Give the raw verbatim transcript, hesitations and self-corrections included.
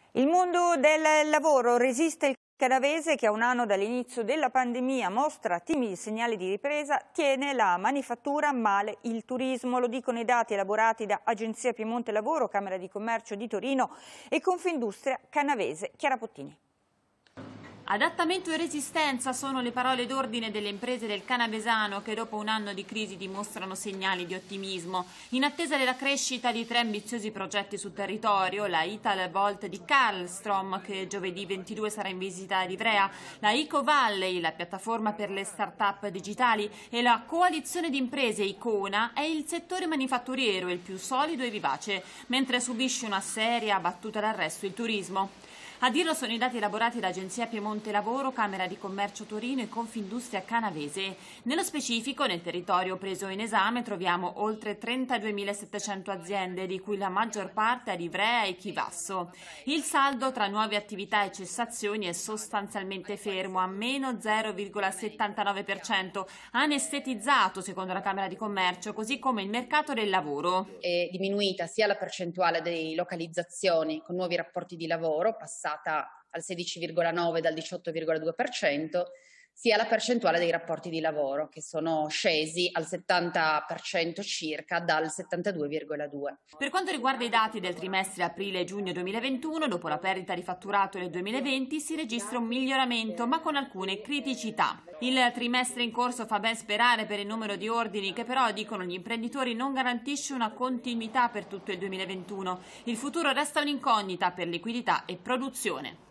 Il mondo del lavoro resiste il canavese che a un anno dall'inizio della pandemia mostra timidi segnali di ripresa, tiene la manifattura, male il turismo. Lo dicono i dati elaborati da Agenzia Piemonte Lavoro, Camera di Commercio di Torino e Confindustria Canavese. Chiara Pottini. Adattamento e resistenza sono le parole d'ordine delle imprese del canavesano che dopo un anno di crisi dimostrano segnali di ottimismo. In attesa della crescita di tre ambiziosi progetti sul territorio, la Italvolt di Karlstrom, che giovedì ventidue sarà in visita ad Ivrea, la Eco Valley, la piattaforma per le start-up digitali, e la coalizione di imprese Icona, è il settore manifatturiero il più solido e vivace, mentre subisce una seria battuta d'arresto il turismo. A dirlo sono i dati elaborati da Agenzia Piemonte Lavoro, Camera di Commercio Torino e Confindustria Canavese. Nello specifico, nel territorio preso in esame troviamo oltre trentaduemilasettecento aziende, di cui la maggior parte ad Ivrea e Chivasso. Il saldo tra nuove attività e cessazioni è sostanzialmente fermo, a meno zero virgola settantanove per cento, anestetizzato secondo la Camera di Commercio, così come il mercato del lavoro. È diminuita sia la percentuale di localizzazioni con nuovi rapporti di lavoro, passata al sedici virgola nove dal diciotto virgola due per cento, sia la percentuale dei rapporti di lavoro, che sono scesi al settanta per cento circa dal settantadue virgola due per cento. Per quanto riguarda i dati del trimestre aprile-giugno duemilaventuno, dopo la perdita di fatturato nel duemilaventi si registra un miglioramento, ma con alcune criticità. Il trimestre in corso fa ben sperare per il numero di ordini che però, dicono gli imprenditori, non garantisce una continuità per tutto il duemilaventuno. Il futuro resta un'incognita per liquidità e produzione.